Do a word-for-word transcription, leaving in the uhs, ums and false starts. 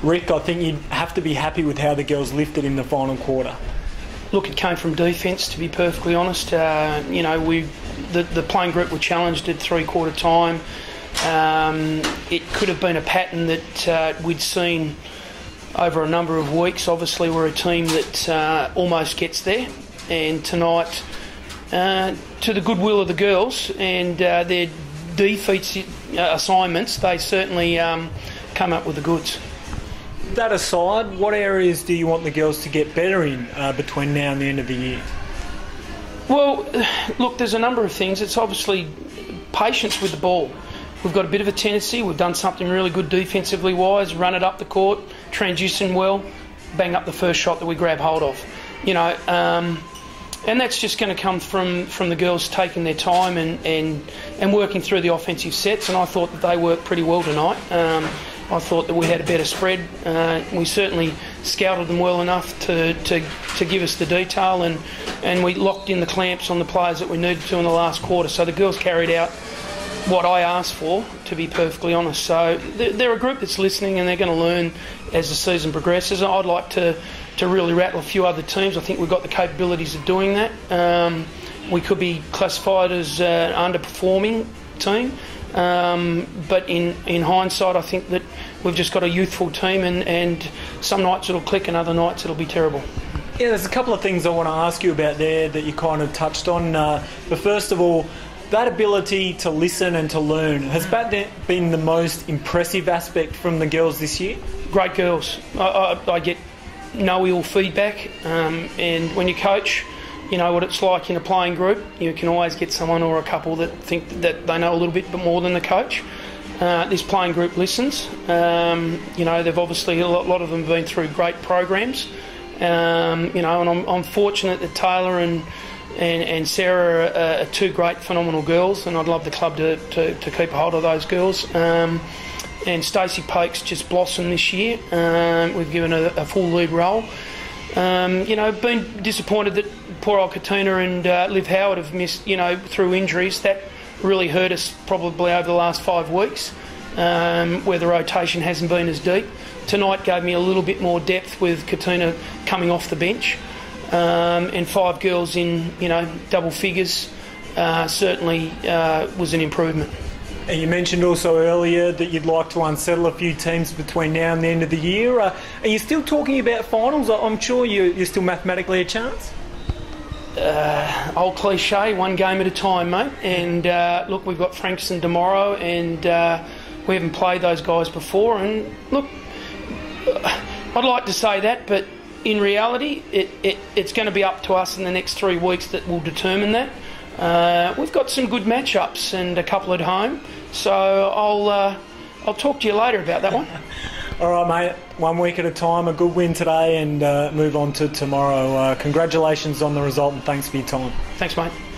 Rick, I think you'd have to be happy with how the girls lifted in the final quarter. Look, it came from defence, to be perfectly honest. Uh, you know, we the, the playing group were challenged at three-quarter time. Um, it could have been a pattern that uh, we'd seen over a number of weeks. Obviously, we're a team that uh, almost gets there. And tonight, uh, to the goodwill of the girls and uh, their defeats uh, assignments, they certainly um, come up with the goods. That aside, what areas do you want the girls to get better in uh, between now and the end of the year? Well, look, there's a number of things. It's obviously patience with the ball. We've got a bit of a tendency. We've done something really good defensively wise, run it up the court, transition well, bang up the first shot that we grab hold of. You know, um, and that's just going to come from, from the girls taking their time and, and, and working through the offensive sets, and I thought that they worked pretty well tonight. Um, I thought that we had a better spread. Uh, we certainly scouted them well enough to, to, to give us the detail, and, and we locked in the clamps on the players that we needed to in the last quarter. So the girls carried out what I asked for, to be perfectly honest. So they're a group that's listening, and they're going to learn as the season progresses. I'd like to, to really rattle a few other teams. I think we've got the capabilities of doing that. Um, we could be classified as an underperforming team. Um, but in, in hindsight, I think that we've just got a youthful team, and, and some nights it'll click and other nights it'll be terrible. Yeah, there's a couple of things I want to ask you about there that you kind of touched on. Uh, but first of all, that ability to listen and to learn, has that been the most impressive aspect from the girls this year? Great girls. I, I, I get no ill feedback, um, and when you coach, you know what it's like in a playing group. You can always get someone or a couple that think that they know a little bit more than the coach. Uh, this playing group listens. Um, you know, they've obviously, a lot, lot of them have been through great programs. Um, you know, and I'm, I'm fortunate that Taylor and and, and Sarah are, are two great, phenomenal girls, and I'd love the club to, to, to keep a hold of those girls. Um, and Stacey Pake's just blossomed this year. Um, we've given her a full lead role. Um, you know, been disappointed that poor old Katina and uh, Liv Howard have missed, you know, through injuries. That really hurt us probably over the last five weeks, um, where the rotation hasn't been as deep. Tonight gave me a little bit more depth with Katina coming off the bench, um, and five girls in, you know, double figures uh, certainly uh, was an improvement. And you mentioned also earlier that you'd like to unsettle a few teams between now and the end of the year. Uh, are you still talking about finals? I'm sure you, you're still mathematically a chance. Uh, old cliche, one game at a time, mate. And uh, look, we've got Frankston tomorrow, and uh, we haven't played those guys before. And look, I'd like to say that, but in reality, it, it, it's going to be up to us in the next three weeks that will determine that. Uh, we've got some good matchups and a couple at home, so I'll uh, I'll talk to you later about that one. All right, mate. One week at a time. A good win today, and uh, move on to tomorrow. Uh, congratulations on the result, and thanks for your time. Thanks, mate.